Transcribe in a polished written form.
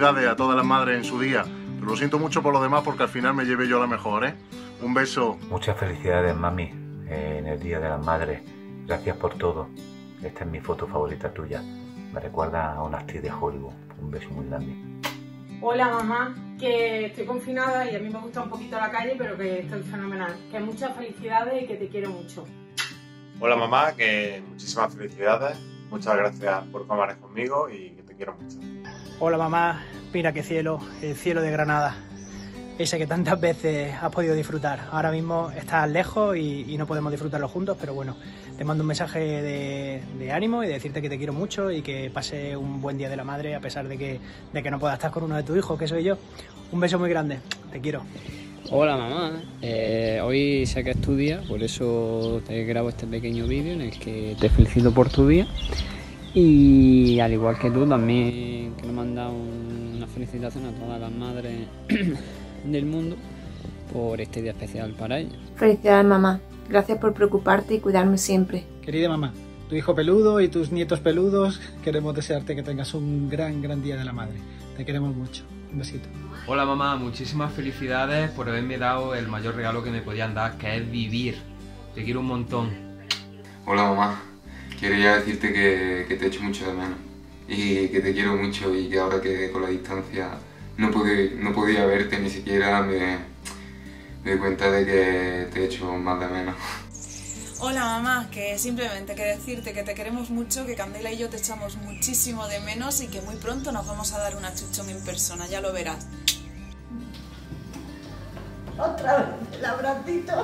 felicidades a todas las madres en su día. Pero lo siento mucho por lo demás porque al final me llevé yo la mejor, ¿eh? Un beso. Muchas felicidades, mami, en el Día de las Madres. Gracias por todo. Esta es mi foto favorita tuya. Me recuerda a una actriz de Hollywood. Un beso muy grande. Hola mamá, que estoy confinada y a mí me gusta un poquito la calle, pero que estoy fenomenal. Que muchas felicidades y que te quiero mucho. Hola mamá, que muchísimas felicidades. Muchas gracias por comer conmigo y que te quiero mucho. Hola mamá, mira qué cielo, el cielo de Granada. Ese que tantas veces has podido disfrutar. Ahora mismo estás lejos y no podemos disfrutarlo juntos, pero bueno, te mando un mensaje de ánimo y de decirte que te quiero mucho y que pase un buen día de la madre a pesar de que no puedas estar con uno de tus hijos, que soy yo. Un beso muy grande, te quiero. Hola mamá, hoy sé que es tu día, por eso te grabo este pequeño vídeo en el que te felicito por tu día y al igual que tú también quiero mandar una felicitación a todas las madres del mundo por este día especial para ellas. Felicidades mamá, gracias por preocuparte y cuidarme siempre. Querida mamá, tu hijo peludo y tus nietos peludos, queremos desearte que tengas un gran día de la madre. Te queremos mucho. Un besito. Hola mamá, muchísimas felicidades por haberme dado el mayor regalo que me podían dar, que es vivir. Te quiero un montón. Hola mamá, quería decirte que te echo mucho de menos y que te quiero mucho y que ahora que con la distancia no podía verte ni siquiera me doy cuenta de que te echo más de menos. Hola mamá, que simplemente que decirte que te queremos mucho, que Candela y yo te echamos muchísimo de menos y que muy pronto nos vamos a dar una chuchón en persona, ya lo verás. Otra vez el abracito.